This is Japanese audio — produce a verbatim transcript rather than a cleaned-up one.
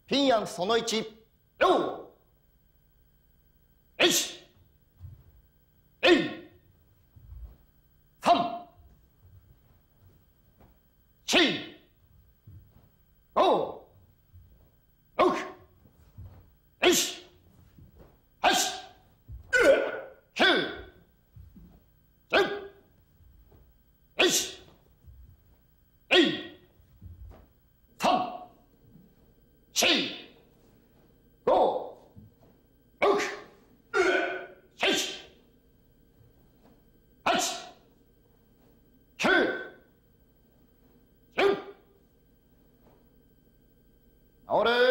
ピンヤンそのいち、よーえしえいさんしごろくえしはちきゅうじゅうえしえいさんしごろくしちはちきゅうじゅう治れ。